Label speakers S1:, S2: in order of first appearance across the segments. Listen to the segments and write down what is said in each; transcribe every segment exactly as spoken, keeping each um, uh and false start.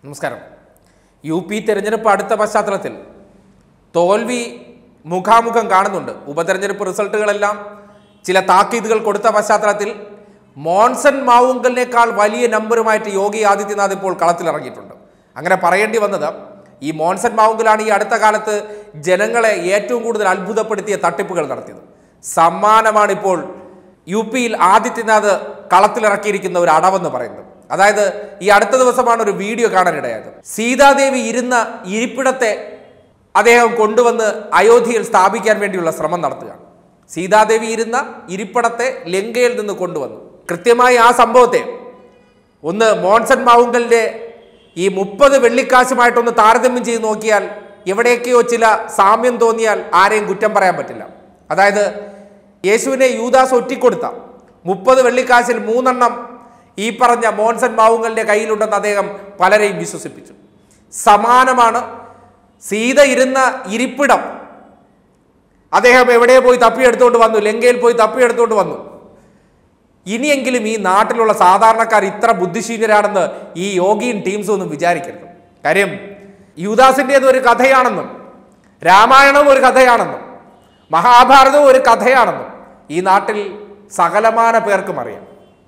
S1: നമസ്കാരം. U P തെരഞ്ഞെടുപ്പ് അടുത്ത പശ്ചാത്തലത്തിൽ തോൽവി മുഖാമുഖം കാണുന്നുണ്ട്. ഉപതെരഞ്ഞെടുപ്പ് റിസൾട്ടുകളെല്ലാം ചില താക്കീതുകൾ കൊടുത്ത പശ്ചാത്തലത്തിൽ മോൺസൺ മാവുങ്കലിനേക്കാൾ വലിയ നമ്പറുമായിട്ട് യോഗി ആദിത്യനാഥ് ഇപ്പോൾ കളത്തിലിറങ്ങിയിട്ടുണ്ട്. അങ്ങനെ പറയേണ്ടി വന്നത് ഈ മോൺസൺ മാവുങ്കലാണ് ഈ അടുത്ത കാലത്ത് ജനങ്ങളെ ഏറ്റവും കൂടുതൽ അത്ഭുതപ്പെടുത്തിയ തട്ടിപ്പുകൾ നടത്തിയത്. സമ്മാനമാണിപ്പോൾ യു പിയിൽ ആദിത്യനാഥ് കളത്തിലിറക്കിയിരിക്കുന്ന ഒരു അടവെന്ന് പറയുന്നത്. അതായത് ഈ അടുത്ത ദിവസമാണ് ഒരു വീഡിയോ കാണാനിടയായത്. സീതാദേവി ഇരുന്ന ഇരിപ്പിടത്തെ അദ്ദേഹം കൊണ്ടുവന്ന് അയോധ്യയിൽ സ്ഥാപിക്കാൻ വേണ്ടിയുള്ള ശ്രമം നടത്തുകയാണ്. സീതാദേവി ഇരുന്ന ഇരിപ്പിടത്തെ ലങ്കയിൽ നിന്ന് കൊണ്ടുവന്നു. കൃത്യമായി ആ സംഭവത്തെ ഒന്ന് മോൺസൺ മാവുങ്കലിന്റെ ഈ മുപ്പത് വെള്ളിക്കാശുമായിട്ടൊന്ന് താരതമ്യം ചെയ്ത് നോക്കിയാൽ എവിടെയൊക്കെയോ ചില സാമ്യം തോന്നിയാൽ ആരെയും കുറ്റം പറയാൻ പറ്റില്ല. അതായത് യേശുവിനെ യൂദാസ് ഒറ്റിക്കൊടുത്ത മുപ്പത് വെള്ളിക്കാശിൽ മൂന്നെണ്ണം ഈ പറഞ്ഞ മോൺസൺ മാവുങ്കലിന്റെ കയ്യിലുണ്ടെന്ന് അദ്ദേഹം പലരെയും വിശ്വസിപ്പിച്ചു. സമാനമാണ് സീത ഇരുന്ന ഇരിപ്പിടം അദ്ദേഹം എവിടെ പോയി തപ്പിയെടുത്തുകൊണ്ട് വന്നു, ലങ്കയിൽ പോയി തപ്പിയെടുത്തുകൊണ്ട് വന്നു. ഇനിയെങ്കിലും ഈ നാട്ടിലുള്ള സാധാരണക്കാർ ഇത്ര ബുദ്ധിശൂന്യരാണെന്ന് ഈ യോഗിയും ടീംസും ഒന്നും വിചാരിക്കരുത്. കാര്യം യൂദാസിൻ്റേത് ഒരു കഥയാണെന്നും രാമായണവും ഒരു കഥയാണെന്നും മഹാഭാരതവും ഒരു കഥയാണെന്നും ഈ നാട്ടിൽ സകലമാന പേർക്കും അറിയാം.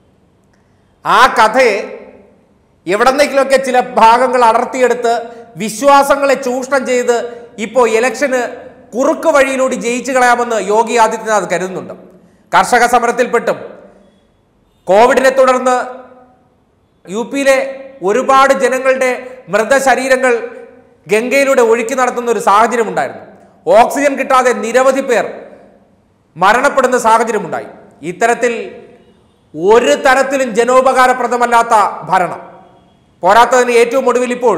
S1: ആ കഥയെ എവിടെന്നെങ്കിലുമൊക്കെ ചില ഭാഗങ്ങൾ അടർത്തിയെടുത്ത് വിശ്വാസങ്ങളെ ചൂഷണം ചെയ്ത് ഇപ്പോൾ ഇലക്ഷന് കുറുക്ക് വഴിയിലൂടെ ജയിച്ചു കളയാമെന്ന് യോഗി ആദിത്യനാഥ് കരുതുന്നുണ്ട്. കർഷക സമരത്തിൽപ്പെട്ടും കോവിഡിനെ തുടർന്ന് യു പിയിലെ ഒരുപാട് ജനങ്ങളുടെ മൃതശരീരങ്ങൾ ഗംഗയിലൂടെ ഒഴുക്കി നടത്തുന്ന ഒരു സാഹചര്യം ഉണ്ടായിരുന്നു. ഓക്സിജൻ കിട്ടാതെ നിരവധി പേർ മരണപ്പെടുന്ന സാഹചര്യമുണ്ടായി. ഇത്തരത്തിൽ ഒരു തരത്തിലും ജനോപകാരപ്രദമല്ലാത്ത ഭരണം. പോരാത്തതിന് ഏറ്റവും ഒടുവിൽ ഇപ്പോൾ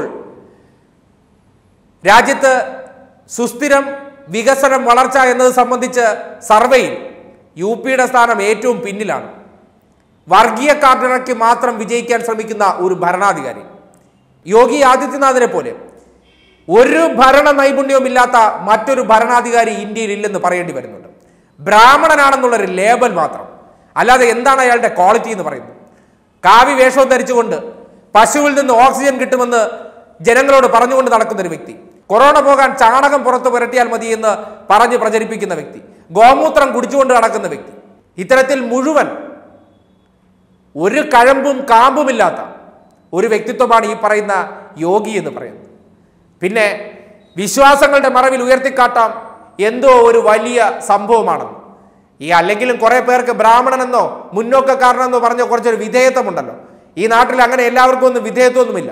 S1: രാജ്യത്ത് സുസ്ഥിരം വികസനം വളർച്ച എന്നത് സംബന്ധിച്ച് സർവേയിൽ യു പിയുടെ സ്ഥാനം ഏറ്റവും പിന്നിലാണ്. വർഗീയ കാർഡിറക്കി മാത്രം വിജയിക്കാൻ ശ്രമിക്കുന്ന ഒരു ഭരണാധികാരി. യോഗി ആദിത്യനാഥിനെ പോലെ ഒരു ഭരണ നൈപുണ്യവുമില്ലാത്ത മറ്റൊരു ഭരണാധികാരി ഇന്ത്യയിൽ ഇല്ലെന്ന് പറയേണ്ടി വരുന്നുണ്ട്. ബ്രാഹ്മണനാണെന്നുള്ളൊരു ലേബൽ മാത്രം, അല്ലാതെ എന്താണ് അയാളുടെ ക്വാളിറ്റി എന്ന് പറയുന്നത്? കാവി വേഷവും ധരിച്ചുകൊണ്ട് പശുവിൽ നിന്ന് ഓക്സിജൻ കിട്ടുമെന്ന് ജനങ്ങളോട് പറഞ്ഞുകൊണ്ട് നടക്കുന്ന ഒരു വ്യക്തി, കൊറോണ പോകാൻ ചാണകം പുറത്ത് പുരട്ടിയാൽ മതി എന്ന് പറഞ്ഞ് പ്രചരിപ്പിക്കുന്ന വ്യക്തി, ഗോമൂത്രം കുടിച്ചുകൊണ്ട് നടക്കുന്ന വ്യക്തി, ഇത്തരത്തിൽ മുഴുവൻ ഒരു കഴമ്പും കാമ്പുമില്ലാത്ത ഒരു വ്യക്തിത്വമാണ് ഈ പറയുന്ന യോഗി എന്ന് പറയുന്നത്. പിന്നെ വിശ്വാസങ്ങളുടെ മറവിൽ ഉയർത്തിക്കാട്ടാം എന്തോ ഒരു വലിയ സംഭവമാണെന്ന്. ഈ അല്ലെങ്കിലും കുറെ പേർക്ക് ബ്രാഹ്മണനെന്നോ മുന്നോക്കക്കാരനെന്നോ പറഞ്ഞ കുറച്ചൊരു വിധേയത്വമുണ്ടല്ലോ. ഈ നാട്ടിൽ അങ്ങനെ എല്ലാവർക്കും ഒന്നും വിധേയത്വമൊന്നുമില്ല.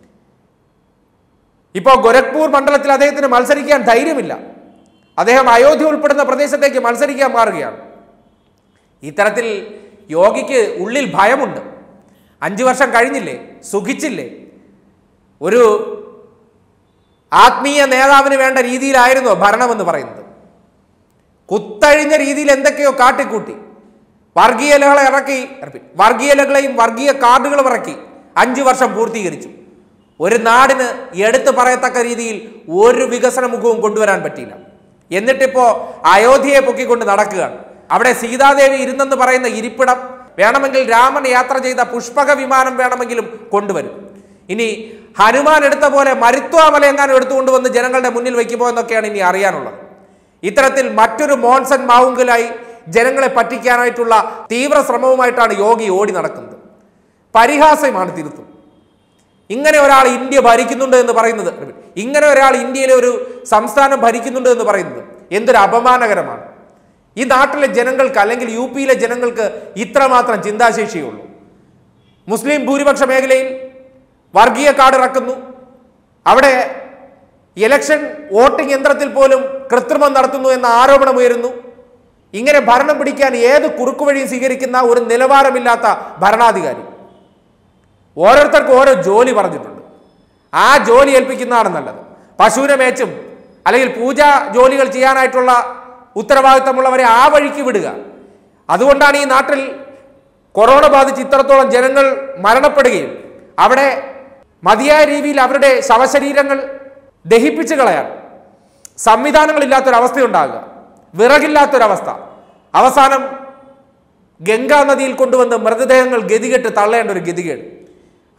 S1: ഇപ്പോൾ ഗോരഖ്പൂർ മണ്ഡലത്തിൽ അദ്ദേഹത്തിന് മത്സരിക്കാൻ ധൈര്യമില്ല. അദ്ദേഹം അയോധ്യ ഉൾപ്പെടുന്ന പ്രദേശത്തേക്ക് മത്സരിക്കാൻ മാറുകയാണ്. ഇത്തരത്തിൽ യോഗിക്ക് ഉള്ളിൽ ഭയമുണ്ട്. അഞ്ചു വർഷം കഴിഞ്ഞില്ലേ, സുഖിച്ചില്ലേ? ഒരു ആത്മീയ നേതാവിന് വേണ്ട രീതിയിലായിരുന്നോ ഭരണമെന്ന് പറയുന്നത്? കുത്തഴിഞ്ഞ രീതിയിൽ എന്തൊക്കെയോ കാട്ടിക്കൂട്ടി വർഗീയ ലഹള ഇറക്കി വർഗീയ ലഹളയും വർഗീയ കാർഡുകളും ഇറക്കി അഞ്ചു വർഷം പൂർത്തീകരിച്ചു. ഒരു നാടിന് എടുത്തു പറയത്തക്ക രീതിയിൽ ഒരു വികസന മുഖവും കൊണ്ടുവരാൻ പറ്റിയില്ല. എന്നിട്ടിപ്പോ അയോധ്യയെ പൊക്കിക്കൊണ്ട് നടക്കുകയാണ്. അവിടെ സീതാദേവി ഇരുന്നെന്ന് പറയുന്ന ഇരിപ്പിടം വേണമെങ്കിൽ രാമൻ യാത്ര ചെയ്ത പുഷ്പക വിമാനം വേണമെങ്കിലും കൊണ്ടുവരും. ഇനി ഹനുമാൻ എടുത്ത പോലെ മരുത്വാമല എങ്ങാനും എടുത്തുകൊണ്ടുവന്ന് ജനങ്ങളുടെ മുന്നിൽ വയ്ക്കുമോ എന്നൊക്കെയാണ് ഇനി അറിയാനുള്ളത്. ഇത്തരത്തിൽ മറ്റൊരു മോൺസൺ മാവുങ്കലായി ജനങ്ങളെ പറ്റിക്കാനായിട്ടുള്ള തീവ്ര ശ്രമവുമായിട്ടാണ് യോഗി ഓടി നടക്കുന്നത്. പരിഹാസ്യമാണ് തീർത്തും. ഇങ്ങനെ ഒരാൾ ഇന്ത്യ ഭരിക്കുന്നുണ്ട് എന്ന് പറയുന്നത്, ഇങ്ങനെ ഒരാൾ ഇന്ത്യയിലെ ഒരു സംസ്ഥാനം ഭരിക്കുന്നുണ്ട് എന്ന് പറയുന്നത് എന്തൊരു അപമാനകരമാണ്. ഈ നാട്ടിലെ ജനങ്ങൾക്ക് അല്ലെങ്കിൽ യു പിയിലെ ജനങ്ങൾക്ക് ഇത്രമാത്രം ചിന്താശേഷിയുള്ളൂ. മുസ്ലിം ഭൂരിപക്ഷ മേഖലയിൽ വർഗീയ കാർഡ് ഇറക്കുന്നു. അവിടെ ഇലക്ഷൻ വോട്ടിംഗ് യന്ത്രത്തിൽ പോലും കൃത്രിമം നടത്തുന്നു എന്ന ആരോപണം ഉയരുന്നു. ഇങ്ങനെ ഭരണം പിടിക്കാൻ ഏത് കുറുക്കുവഴിയും സ്വീകരിക്കുന്ന ഒരു നിലവാരമില്ലാത്ത ഭരണാധികാരി. ഓരോരുത്തർക്കും ഓരോ ജോലി പറഞ്ഞിട്ടുണ്ട്. ആ ജോലി ഏൽപ്പിക്കുന്നതാണ് നല്ലത്. പശുവിനെ മേച്ചും അല്ലെങ്കിൽ പൂജാ ജോലികൾ ചെയ്യാനായിട്ടുള്ള ഉത്തരവാദിത്തമുള്ളവരെ ആ വഴിക്ക് വിടുക. അതുകൊണ്ടാണ് ഈ നാട്ടിൽ കൊറോണ ബാധിച്ച് ഇത്രത്തോളം ജനങ്ങൾ മരണപ്പെടുകയും അവിടെ മതിയായ രീതിയിൽ അവരുടെ ശവശരീരങ്ങൾ ദഹിപ്പിച്ച് കളയാൻ സംവിധാനങ്ങളില്ലാത്തൊരവസ്ഥയുണ്ടാകുക, വിറകില്ലാത്തൊരവസ്ഥ, അവസാനം ഗംഗാ നദിയിൽ കൊണ്ടുവന്ന് മൃതദേഹങ്ങൾ ഗതികെട്ട് തള്ളേണ്ട ഒരു ഗതികേട്.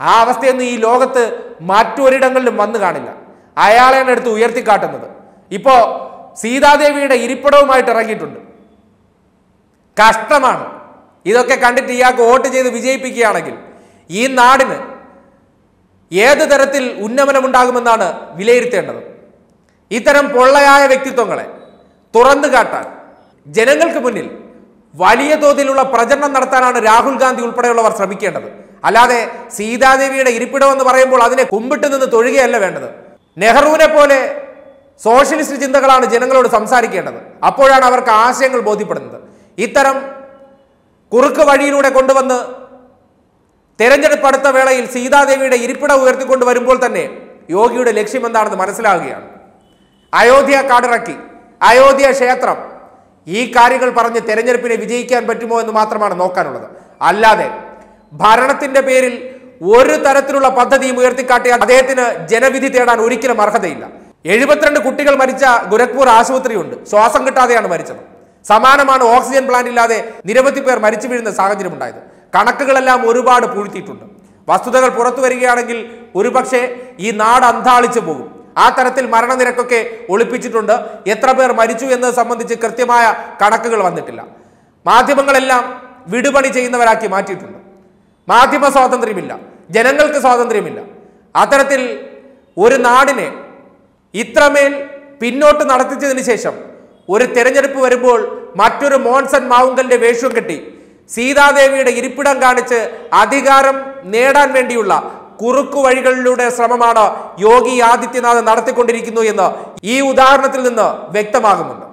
S1: ആ അവസ്ഥയൊന്നും ഈ ലോകത്ത് മറ്റൊരിടങ്ങളിലും വന്നു കാണില്ല. അയാളെയാണ് എടുത്ത് ഉയർത്തിക്കാട്ടുന്നത്. ഇപ്പോ സീതാദേവിയുടെ ഇരിപ്പിടവുമായിട്ട് ഇറങ്ങിയിട്ടുണ്ട്. കഷ്ടമാണ്. ഇതൊക്കെ കണ്ടിട്ട് ഇയാൾക്ക് വോട്ട് ചെയ്ത് വിജയിപ്പിക്കുകയാണെങ്കിൽ ഈ നാടിന് ഏത് തരത്തിൽ ഉന്നമനമുണ്ടാകുമെന്നാണ് വിലയിരുത്തേണ്ടത്. ഇത്തരം പൊള്ളയായ വ്യക്തിത്വങ്ങളെ തുറന്നു കാട്ടാൻ ജനങ്ങൾക്ക് മുന്നിൽ വലിയ തോതിലുള്ള പ്രചരണം നടത്താനാണ് രാഹുൽ ഗാന്ധി ഉൾപ്പെടെയുള്ളവർ ശ്രമിക്കേണ്ടത്. അല്ലാതെ സീതാദേവിയുടെ ഇരിപ്പിടം എന്ന് പറയുമ്പോൾ അതിനെ കുമ്പിട്ട് നിന്ന് തൊഴുകയല്ല വേണ്ടത്. നെഹ്റുവിനെ പോലെ സോഷ്യലിസ്റ്റ് ചിന്തകളാണ് ജനങ്ങളോട് സംസാരിക്കേണ്ടത്. അപ്പോഴാണ് അവർക്ക് ആശയങ്ങൾ ബോധ്യപ്പെടുന്നത്. ഇത്തരം കുറുക്ക് വഴിയിലൂടെ കൊണ്ടുവന്ന് തെരഞ്ഞെടുപ്പ് അടുത്ത വേളയിൽ സീതാദേവിയുടെ ഇരിപ്പിടം ഉയർത്തിക്കൊണ്ട് വരുമ്പോൾ തന്നെ യോഗിയുടെ ലക്ഷ്യം എന്താണെന്ന് മനസ്സിലാവുകയാണ്. അയോധ്യ കാടിറക്കി, അയോധ്യ ക്ഷേത്രം, ഈ കാര്യങ്ങൾ പറഞ്ഞ് തെരഞ്ഞെടുപ്പിനെ വിജയിക്കാൻ പറ്റുമോ എന്ന് മാത്രമാണ് നോക്കാനുള്ളത്. അല്ലാതെ ഭരണത്തിന്റെ പേരിൽ ഒരു തരത്തിലുള്ള പദ്ധതിയും ഉയർത്തിക്കാട്ടിയാൽ അദ്ദേഹത്തിന് ജനവിധി തേടാൻ ഒരിക്കലും അർഹതയില്ല. എഴുപത്തിരണ്ട് കുട്ടികൾ മരിച്ച ഗോരഖ്പൂർ ആശുപത്രിയുണ്ട്. ശ്വാസം കിട്ടാതെയാണ് മരിച്ചത്. സമാനമാണ് ഓക്സിജൻ പ്ലാന്റ് ഇല്ലാതെ നിരവധി പേർ മരിച്ചു വീഴുന്ന സാഹചര്യം ഉണ്ടായത്. കണക്കുകളെല്ലാം ഒരുപാട് പൂഴ്ത്തിയിട്ടുണ്ട്. വസ്തുതകൾ പുറത്തു വരികയാണെങ്കിൽ ഒരുപക്ഷെ ഈ നാട് അന്താളിച്ചു പോകും. ആ തരത്തിൽ മരണനിരക്കൊക്കെ ഒളിപ്പിച്ചിട്ടുണ്ട്. എത്ര പേർ മരിച്ചു എന്നത് സംബന്ധിച്ച് കൃത്യമായ കണക്കുകൾ വന്നിട്ടില്ല. മാധ്യമങ്ങളെല്ലാം വിടുപണി ചെയ്യുന്നവരാക്കി മാറ്റിയിട്ടുണ്ട്. മാധ്യമ സ്വാതന്ത്ര്യമില്ല, ജനങ്ങൾക്ക് സ്വാതന്ത്ര്യമില്ല. അത്തരത്തിൽ ഒരു നാടിനെ ഇത്രമേൽ പിന്നോട്ട് നടത്തിച്ചതിന് ശേഷം ഒരു തെരഞ്ഞെടുപ്പ് വരുമ്പോൾ മറ്റൊരു മോൺസൺ മാവുങ്കലിന്റെ വേഷം കെട്ടി സീതാദേവിയുടെ ഇരിപ്പിടം കാണിച്ച് അധികാരം നേടാൻ വേണ്ടിയുള്ള കുറുക്കു വഴികളിലൂടെ ശ്രമമാണ് യോഗി ആദിത്യനാഥ് നടത്തിക്കൊണ്ടിരിക്കുന്നു എന്ന് ഈ ഉദാഹരണത്തിൽ നിന്ന് വ്യക്തമാകുന്നുണ്ട്.